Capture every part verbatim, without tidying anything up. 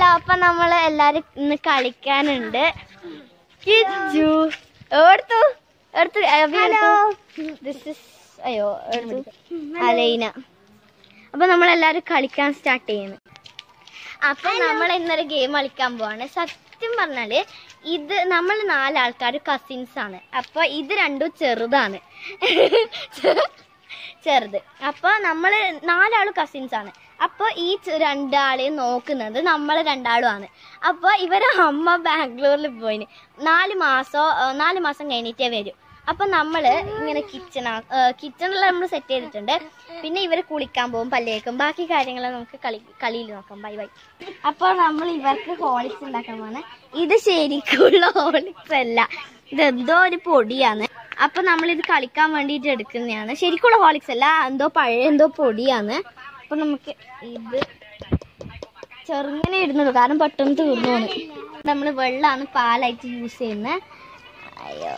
അപ്പൊ നമ്മള് എല്ലാരും ഇന്ന് കളിക്കാനുണ്ട്. കിച്ചു എടുത്തു എടുത്തു അയ്യോ എടുത്തു അലൈന. അപ്പൊ നമ്മളെല്ലാരും കളിക്കാൻ സ്റ്റാർട്ട് ചെയ്യുന്നു. അപ്പൊ നമ്മൾ ഇന്നൊരു ഗെയിം കളിക്കാൻ പോവാണ്. സത്യം പറഞ്ഞാല് ഇത് നമ്മൾ നാലാൾക്കാർ കസിൻസ് ആണ്. അപ്പൊ ഇത് രണ്ടും ചെറുതാണ്, ചെറുത്. അപ്പൊ നമ്മള് നാലാളും കസിൻസ് ആണ്. അപ്പൊ ഈ രണ്ടാളെയും നോക്കുന്നത് നമ്മൾ രണ്ടാളും ആണ്. അപ്പൊ ഇവരെ അമ്മ ബാംഗ്ലൂരിൽ പോയിന്. നാല് മാസം നാല് മാസം കഴിഞ്ഞിട്ടേ വരും. അപ്പൊ നമ്മള് ഇങ്ങനെ കിച്ചണ കിച്ചണിൽ നമ്മൾ സെറ്റ് ചെയ്തിട്ടുണ്ട്. പിന്നെ ഇവര് കുളിക്കാൻ പോകും, പല്ലേക്കും, ബാക്കി കാര്യങ്ങൾ നമുക്ക് കളി കളിയിൽ നോക്കാം. Bye bye. അപ്പൊ നമ്മൾ ഇവർക്ക് ഹോളിക്സ് ഉണ്ടാക്കാൻ പോവാണ്. ഇത് ശരിക്കുള്ള ഹോളിക്സ് അല്ല, ഇതെന്തോ ഒരു പൊടിയാണ്. അപ്പൊ നമ്മളിത് കളിക്കാൻ വേണ്ടിയിട്ട് എടുക്കുന്നതാണ്. ശരിക്കുള്ള ഹോളിക്സ് അല്ല, എന്തോ പഴയ എന്തോ പൊടിയാണ്. അപ്പൊ നമുക്ക് ഇത് ചെറുങ്ങനെ ഇടുന്നുള്ളൂ, കാരണം പെട്ടെന്ന് തീർന്നു പോകുന്നു. നമ്മൾ വെള്ളമാണ് പാലായിട്ട് യൂസ് ചെയ്യുന്നത്. അയ്യോ,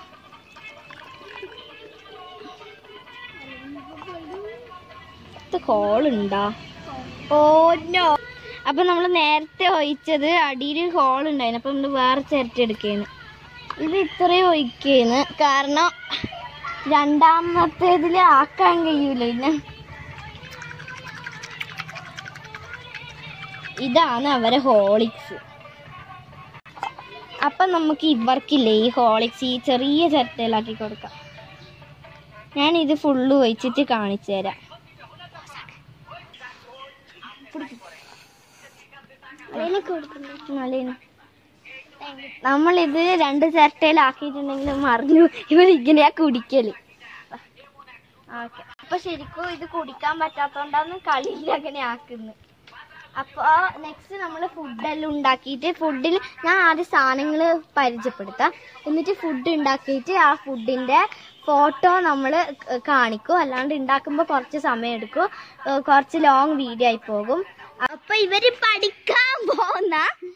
ഹോളുണ്ടോ? Oh no. അപ്പൊ നമ്മൾ നേരത്തെ ഒഴിച്ചത് അടിയിൽ ഹോൾ ഉണ്ടായിരുന്നു. അപ്പൊ നമ്മൾ വേറെ ചിരട്ട എടുക്കുകയാണ്. ഇത് ഇത്രയും ഒഴിക്കുകയാണ്, കാരണം രണ്ടാമത്തേതിൽ ആക്കാൻ കഴിയൂല. പിന്നെ ഇതാണ് അവരെ ഹോളിക്സ്. അപ്പൊ നമുക്ക് ഇവർക്കില്ലേ ഈ ഹോളിക്സ് ഈ ചെറിയ ചിരട്ടയിലാക്കി കൊടുക്കാം. ഞാൻ ഇത് ഫുള്ള് ഒഴിച്ചിട്ട് കാണിച്ചു തരാം. നമ്മളിത് രണ്ട് ചിരട്ടയിലാക്കിയിട്ടുണ്ടെങ്കിൽ മറിഞ്ഞു ഇവർ ഇങ്ങനെയാ കുടിക്കല്. ഓക്കെ, അപ്പൊ ശരിക്കും ഇത് കുടിക്കാൻ പറ്റാത്തോണ്ടാണ് കളിയിൽ അങ്ങനെ ആക്കുന്നത്. അപ്പോൾ നെക്സ്റ്റ് നമ്മൾ ഫുഡെല്ലാം ഉണ്ടാക്കിയിട്ട് ഫുഡിൽ ഞാൻ ആദ്യം സാധനങ്ങൾ പരിചയപ്പെടുത്താം. എന്നിട്ട് ഫുഡ് ഉണ്ടാക്കിയിട്ട് ആ ഫുഡിൻ്റെ ഫോട്ടോ നമ്മൾ കാണിക്കും. അല്ലാണ്ട് ഉണ്ടാക്കുമ്പോൾ കുറച്ച് സമയം എടുക്കും, കുറച്ച് ലോങ് വീഡിയോ ആയി പോകും. അപ്പൊ ഇവര് പഠിക്കാൻ പോകുന്ന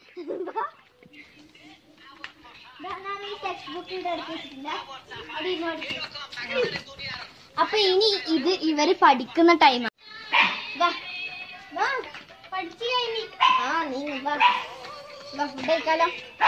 അപ്പൊ ഇനി ഇത് ഇവര് പഠിക്കുന്ന ടൈമാണ്. പഠിച്ചു കഴിഞ്ഞു. ആ നീ ഫുഡ് കഴിക്കാലോ.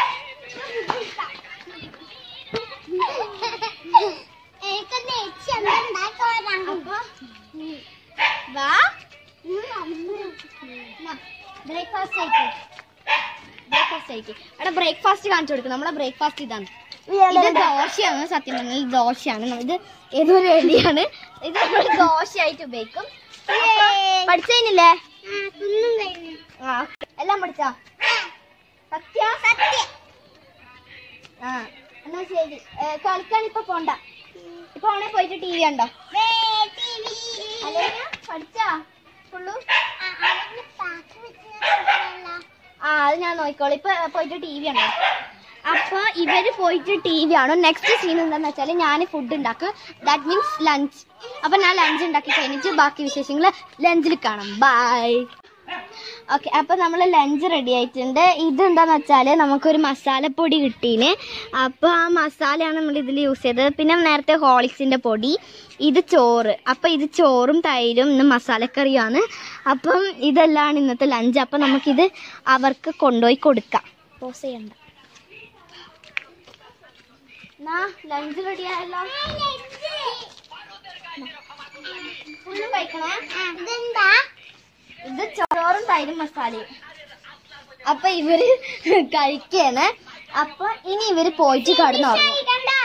ബ്രേക്ക്ഫാസ്റ്റ് ആയിട്ട് ബ്രേക്ക്ഫാസ്റ്റ് ആയിട്ട് അവിടെ ബ്രേക്ക്ഫാസ്റ്റ് കാണിച്ചു കൊടുക്കും. നമ്മളെ ബ്രേക്ക്ഫാസ്റ്റ് ഇതാണ്. ഇത് ദോശയാണ്, സത്യം പറഞ്ഞാൽ ദോശയാണ്. ഇത് ഏതോ റെഡിയാണ്. ഇത് നമ്മൾ ദോശയായിട്ട് ഉപയോഗിക്കും. പഠിച്ചതിനില്ലേ? ആ എല്ലാം പഠിച്ചോ? സത്യ സത്യ ആ എന്നാ ശരി. കളിക്കാൻ ഇപ്പൊ പോണ്ട. ഇപ്പൊ ആണെ പോയിട്ട് ടി വി ഉണ്ടോ? പഠിച്ചാ ഫുള്ളു? ആ അത് ഞാൻ നോക്കിക്കോളൂ. ഇപ്പൊ പോയിട്ട് ടി വി ഉണ്ടോ? അപ്പൊ ഇവര് പോയിട്ട് ടി വി ആണ്. നെക്സ്റ്റ് സീൻ എന്താന്ന് വെച്ചാല് ഞാൻ ഫുഡ് ഉണ്ടാക്കും. That means lunch. അപ്പൊ ഞാൻ ലഞ്ച് ഉണ്ടാക്കി കഴിഞ്ഞിട്ട് ബാക്കി വിശേഷങ്ങൾ ലഞ്ചിൽ കാണാം. ബൈ. ഓക്കെ, അപ്പൊ നമ്മൾ ലഞ്ച് റെഡി ആയിട്ടുണ്ട്. ഇതെന്താന്ന് വെച്ചാല് നമുക്കൊരു മസാലപ്പൊടി കിട്ടീന്. അപ്പൊ ആ മസാലയാണ് നമ്മൾ ഇതിൽ യൂസ് ചെയ്തത്. പിന്നെ നേരത്തെ ഹോളിക്സിന്റെ പൊടി, ഇത് ചോറ്. അപ്പൊ ഇത് ചോറും തൈരും ഇന്ന് മസാലക്കറിയാണ്. അപ്പം ഇതെല്ലാം ഇന്നത്തെ ലഞ്ച്. അപ്പൊ നമുക്കിത് അവർക്ക് കൊണ്ടുപോയി കൊടുക്കാം. പോസ് ചെയ്യണ്ട. ലഞ്ച് റെഡിയായല്ലോ. ഫുള്ള് കഴിക്കണേ. ഇത് ചോറും തൈരും മസാലയും. അപ്പൊ ഇവര് കഴിക്കാണ്. അപ്പൊ ഇനി ഇവര് പോയിട്ട് കിടന്നുറങ്ങും.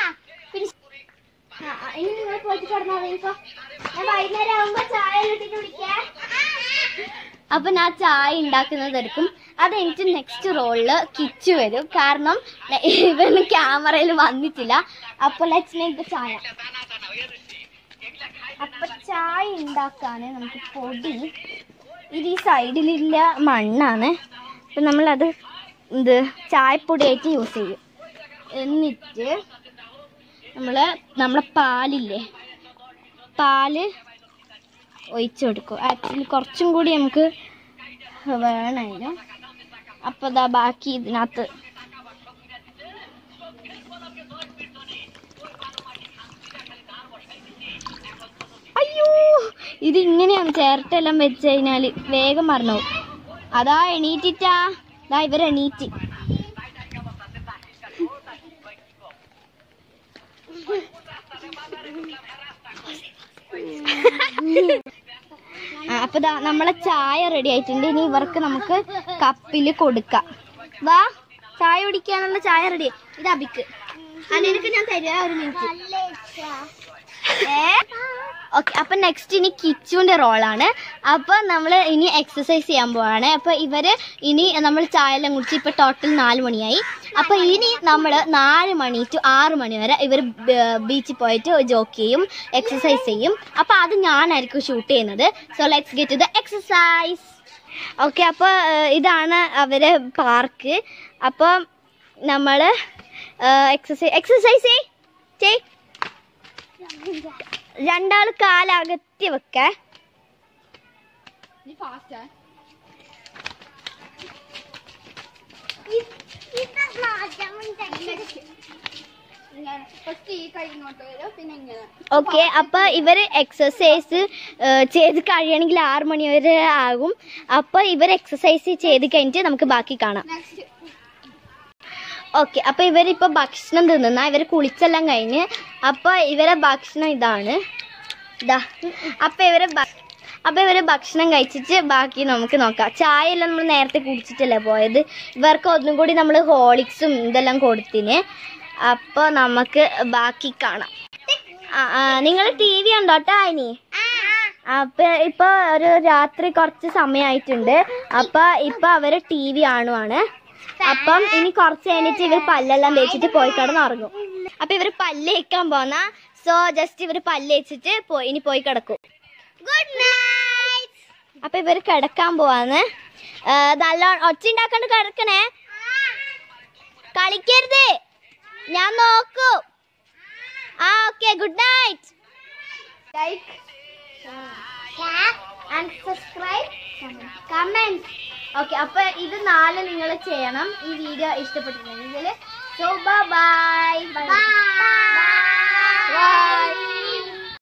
ഇനി നിങ്ങൾ പോയിട്ട് കിടന്നുറങ്ങിക്കോ. ഞാൻ വൈകുന്നേരം ആവുമ്പോ ചായ ഇട്ടിട്ട് കുടിക്കാ. അപ്പൊ ഞാൻ ചായ ഉണ്ടാക്കുന്നത് എടുക്കും. അത് എനിക്ക് നെക്സ്റ്റ് റോളില് കിച്ചു വരും, കാരണം ഇവന് ക്യാമറയിൽ വന്നിട്ടില്ല. അപ്പൊ ലെറ്റ്സ് മേക്ക് ചായ. അപ്പൊ ചായ ഉണ്ടാക്കാന് നമുക്ക് പൊടി, ഇത് ഈ സൈഡിലില്ല മണ്ണാണ്. അപ്പം നമ്മളത് ഇത് ചായപ്പൊടിയായിട്ട് യൂസ് ചെയ്യും. എന്നിട്ട് നമ്മൾ നമ്മളെ പാലില്ലേ, പാല് ഒഴിച്ചു കൊടുക്കും. ആക്ച്വലി കുറച്ചും കൂടി നമുക്ക് വേണമായിരുന്നു. അപ്പോൾ ഇതാ ബാക്കി ഇതിനകത്ത് അയ്യോ ഇതിങ്ങനെയാണ് ചിരട്ടെല്ലാം വെച്ച് കഴിഞ്ഞാൽ വേഗം മറന്നു. അതാ എണീറ്റിട്ടാ ദാ ഇവര് എണീറ്റ്. അപ്പൊ ദാ നമ്മളെ ചായ റെഡി ആയിട്ടുണ്ട്. ഇനി ഇവർക്ക് നമുക്ക് കപ്പില് കൊടുക്കാം. വാ, ചായ കുടിക്കാനുള്ള ചായ റെഡി. ഇത് അബിക്ക്. അനിയനക്ക് ഞാൻ തരാ ഒരു മിനിറ്റ്. ഓക്കെ, അപ്പൊ നെക്സ്റ്റ് ഇനി കിച്ചുവിന്റെ റോളാണ്. അപ്പൊ നമ്മൾ ഇനി എക്സസൈസ് ചെയ്യാൻ പോവാണ്. അപ്പൊ ഇവര് ഇനി നമ്മൾ ചായ എല്ലാം കുടിച്ച് ഇപ്പൊ ടോട്ടൽ നാല് മണിയായി. അപ്പൊ ഇനി നമ്മൾ നാല് മണി ടു ആറ് മണി വരെ ഇവർ ബീച്ചിൽ പോയിട്ട് ജോക്ക് ചെയ്യും, എക്സസൈസ് ചെയ്യും. അപ്പൊ അത് ഞാനായിരിക്കും ഷൂട്ട് ചെയ്യുന്നത്. So let's get to the exercise. Okay, അപ്പൊ ഇതാണ് അവരെ പാർക്ക്. അപ്പൊ നമ്മള് എക്സസൈസ് എക്സസൈസ് ചെയ്. രണ്ടാള് കാലകത്തി വെക്ക. ഓക്കെ, അപ്പൊ ഇവര് എക്സസൈസ് ചെയ്ത് കഴിയണമെങ്കിൽ ആറ് മണി വരെ ആകും. അപ്പൊ ഇവർ എക്സസൈസ് ചെയ്ത് കഴിഞ്ഞിട്ട് നമുക്ക് ബാക്കി കാണാം. ഓക്കെ, അപ്പൊ ഇവരിപ്പോ ഭക്ഷണം തിന്നുന്ന ഇവര് കുളിച്ചെല്ലാം കഴിഞ്ഞ്. അപ്പൊ ഇവരെ ഭക്ഷണം ഇതാണ്. ഇതാ, അപ്പൊ ഇവരെ അപ്പൊ ഇവര് ഭക്ഷണം കഴിച്ചിട്ട് ബാക്കി നമുക്ക് നോക്കാം. ചായ എല്ലാം നമ്മൾ നേരത്തെ കുടിച്ചിട്ടല്ലേ പോയത്. ഇവർക്ക് ഒന്നും കൂടി നമ്മൾ ഹോളിക്സും ഇതെല്ലാം കൊടുത്തിന്. അപ്പൊ നമുക്ക് ബാക്കി കാണാം. നിങ്ങൾ ടി വി ഉണ്ടോട്ടാ ഇനി? അപ്പൊ ഇപ്പൊ ഒരു രാത്രി കുറച്ച് സമയമായിട്ടുണ്ട്. അപ്പൊ ഇപ്പൊ അവര് ടി വി കാണുവാണ്. അപ്പം ഇനി കുറച്ച് കഴിഞ്ഞിട്ട് ഇവർ പല്ലെല്ലാം തേച്ചിട്ട് പോയി കിടന്നുറങ്ങും. അപ്പൊ ഇവര് പല്ല് തേക്കാൻ പോന്ന. സോ ജസ്റ്റ് ഇവര് പല്ല് തേച്ചിട്ട് പോയി ഇനി പോയി കിടക്കും. Good night. അപ്പൊ ഇവര് കിടക്കാൻ പോവാന്ന്. നല്ല ഒച്ച ഉണ്ടാക്കാണ്ട് കിടക്കണേ, കളിക്കരുത്, ഞാൻ നോക്കൂ. ആ okay, good night. Like and subscribe, comment. Okay, അപ്പൊ ഇത് നാല് നിങ്ങൾ ചെയ്യണം ഈ വീഡിയോ ഇഷ്ടപ്പെട്ടിട്ടുണ്ടെങ്കിൽ. So bye by.